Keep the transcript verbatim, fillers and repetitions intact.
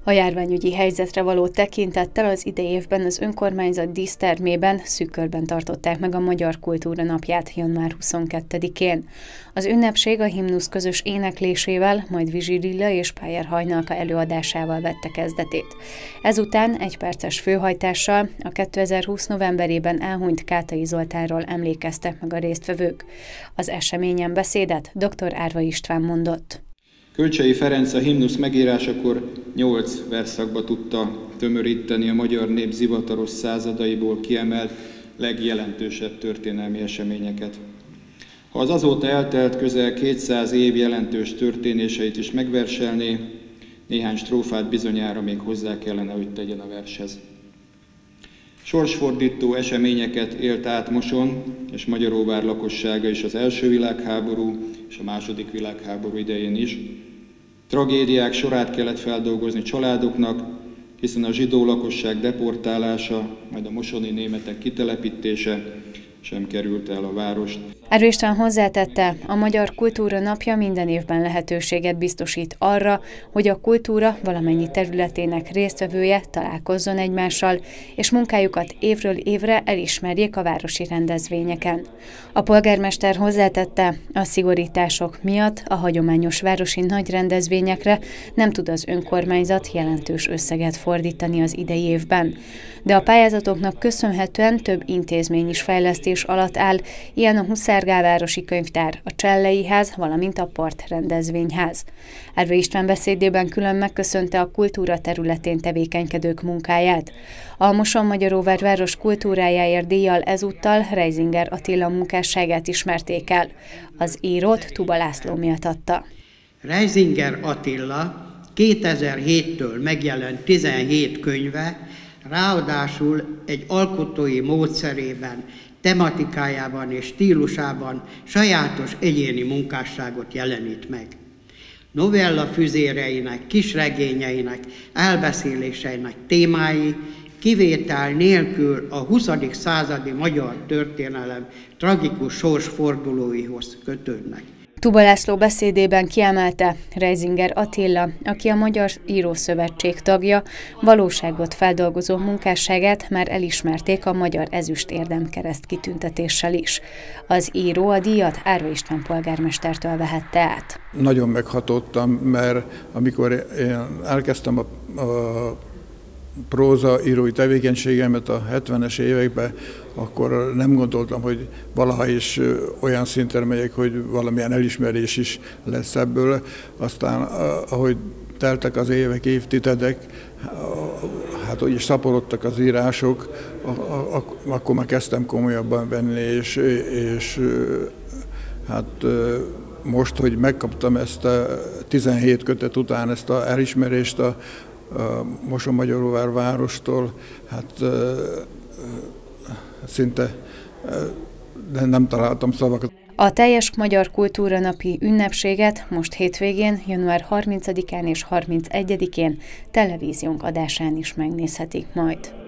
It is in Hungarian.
A járványügyi helyzetre való tekintettel az idei évben az önkormányzat dísztermében szűk körben tartották meg a Magyar Kultúra Napját január huszonkettedikén. Az ünnepség a himnusz közös éneklésével, majd Vizsirilla és Pájer Hajnalka előadásával vette kezdetét. Ezután egy perces főhajtással a kétezer-húsz novemberében elhunyt Kátai Zoltánról emlékeztek meg a résztvevők. Az eseményen beszédet dr. Árva István mondott. Kölcsey Ferenc a himnusz megírásakor nyolc versszakba tudta tömöríteni a magyar nép zivataros századaiból kiemelt legjelentősebb történelmi eseményeket. Ha az azóta eltelt közel kétszáz év jelentős történéseit is megverselné, néhány strófát bizonyára még hozzá kellene, hogy tegyen a vershez. Sorsfordító eseményeket élt át Moson és Magyaróvár lakossága is az első világháború és a második világháború idején is. Tragédiák sorát kellett feldolgozni családoknak, hiszen a zsidó lakosság deportálása, majd a mosoni németek kitelepítése sem került el a várost. Árva István hozzátette, a Magyar Kultúra Napja minden évben lehetőséget biztosít arra, hogy a kultúra valamennyi területének résztvevője találkozzon egymással, és munkájukat évről évre elismerjék a városi rendezvényeken. A polgármester hozzátette, a szigorítások miatt a hagyományos városi nagy rendezvényekre nem tud az önkormányzat jelentős összeget fordítani az idei évben. De a pályázatoknak köszönhetően több intézmény is fejlesztés alatt áll, ilyen a Huszárgálvárosi Könyvtár, a Csellei Ház, valamint a Part rendezvényház. Árva István beszédében külön megköszönte a kultúra területén tevékenykedők munkáját. A Moson-Magyaróvár város kultúrájáért díjjal ezúttal Reisinger Attila munkásságát ismerték el. Az írót Tuba László méltatta. Reisinger Attila kétezer-héttől megjelent tizenhét könyve, ráadásul egy alkotói módszerében, tematikájában és stílusában sajátos egyéni munkásságot jelenít meg. Novella füzéreinek, kisregényeinek, elbeszéléseinek témái kivétel nélkül a huszadik századi magyar történelem tragikus sorsfordulóihoz kötődnek. Tuba László beszédében kiemelte, Reisinger Attila, aki a Magyar Írószövetség tagja, valóságot feldolgozó munkásságát már elismerték a Magyar Ezüst Érdemkereszt kitüntetéssel is. Az író a díjat Árva István polgármestertől vehette át. Nagyon meghatottam, mert amikor én elkezdtem a, a próza írói tevékenységemet a hetvenes években, akkor nem gondoltam, hogy valaha is olyan szinten megyek, hogy valamilyen elismerés is lesz ebből. Aztán, ahogy teltek az évek, évtizedek, hát úgy is szaporodtak az írások, akkor már kezdtem komolyabban venni, és, és hát most, hogy megkaptam ezt a tizenhét kötet után ezt az elismerést a a Moson-Magyaróvár várostól, hát szinte de nem találtam szavakat. A teljes Magyar Kultúra Napi ünnepséget most hétvégén, január harmincadikán és harmincegyedikén televíziónk adásán is megnézhetik majd.